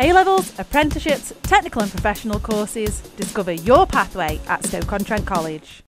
A-levels, apprenticeships, technical and professional courses. Discover your pathway at Stoke-on-Trent College.